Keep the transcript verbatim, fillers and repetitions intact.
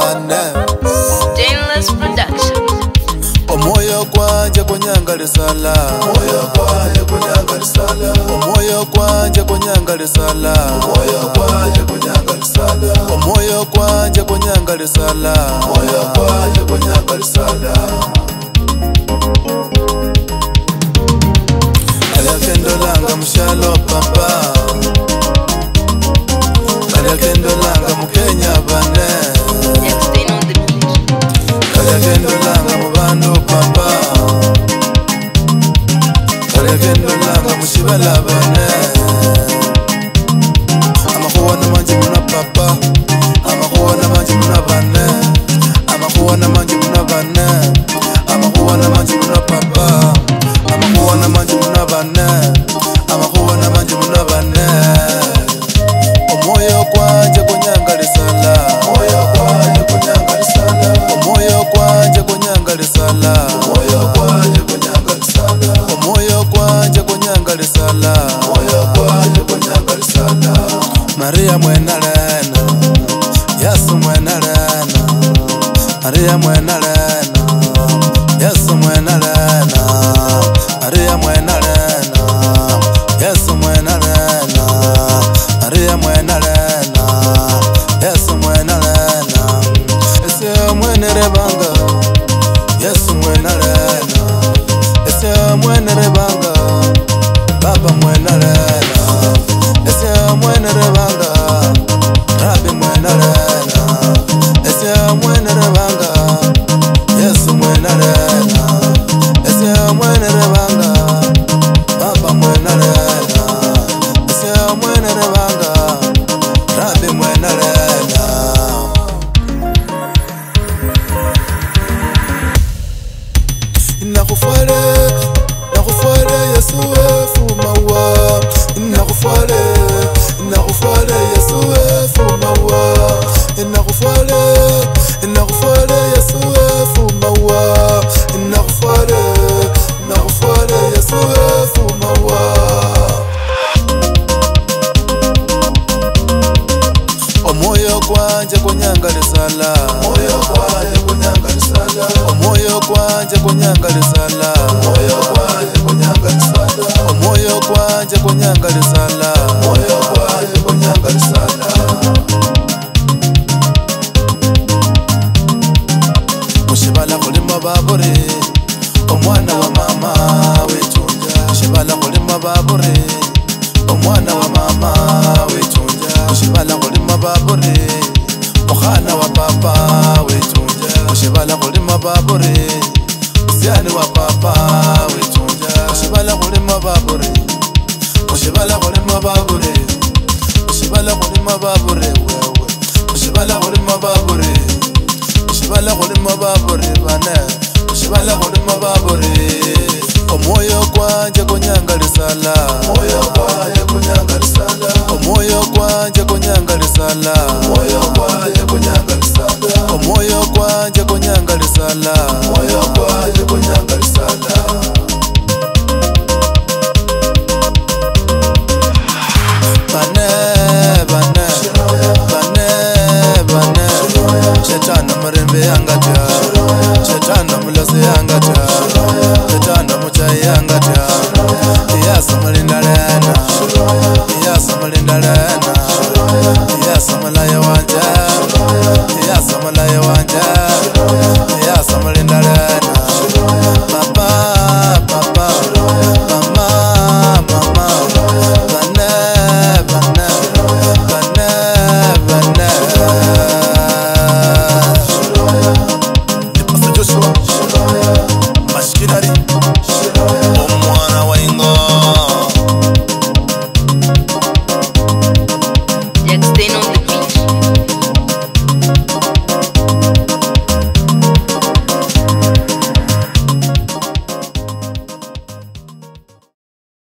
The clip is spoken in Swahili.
bane Stainless Production. Omoyo kwanje kunyanga lisala Omoyo kwanje kunyanga lisala Omoyo kwanje kunyanga lisala Omoyo kwanje kunyanga lisala Omoyo kwanje kunyanga lisala Omoyo kwanje kunyanga lisala Kaya kendo langa mshalo papa Kaya kendo langa mukenya bane Extend on the beat. Kaya kendo langa mubando papa Kaya kendo langa mushibala bane Amakuwa na manji muna papa Amakuwa na manji muna bane Amakuwa na manji muna bane Amakuwa na manji muna papa Amakuwa na manji muna bane Amakuwa na manji muna bane Omoyo kwanje kunyanga lisala Omoyo kwanje kunyanga lisala Omoyo kwanje kunyanga lisala Omoyo kwanje kunyanga lisala Omoyo kwanje kunyanga lisala Omoyo kwanje kunyanga lisala Maria mwena lena Yesu mwena lena Maria mwena lena Yesu mwena lena Maria mwena lena Yesu mwena lena Maria mwena lena Yesu mwena lena Ese mwene rebanga Yesu mwena lena Ese mwene rebanga Baba mwena lena Ese mwene rebanga Rabi mwena lena Ese mwene rebanga Yesu mwena lena Ese mwene rebanga Baba mwena lena Ese mwene rebanga Rabi mwena lena Nakufale, nakufale Yesu efumawa Nakufale, nakufale Yesu efumawa Nakufale, nakufale Yesu efumawa Nakufale, nakufale Yesu efumawa Omoyo kwanje kunyanga lisala Omoyo kwanje kunyanga lisala Omoyo kwanje kunyanga lisala Omoyo kwanje kunyanga lisala Omoyo kwanje kunyanga lisala Omoyo kwanje kunyanga lisala Mushibala kulima babure Omwana wa mama wetunja Mushibala kulima babure Omwana wa mama wetunja Mushibala kulima babure Mukhana wa papa wetunja Mushibala kulima babure Musyani wa papa wetunja Mushibala kulima babure Mushibala kulima babure Mushibala kulima babure wewe Mushibala kulima babure Mushibala kulima babure bane Mushibala kulima babure Omoyo kwanje kunyanga lisala Omoyo kwanje kunyanga lisala Omoyo kwanje kunyanga lisala Omoyo kwanje kunyanga lisala Omoyo kwanje kunyanga lisala Omoyo kwanje kunyanga lisala